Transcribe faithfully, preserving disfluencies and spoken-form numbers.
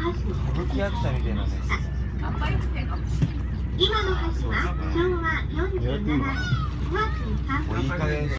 歌舞伎役者みたいなね。 今の橋は昭和よんじゅうななねんごがつさんじゅうにち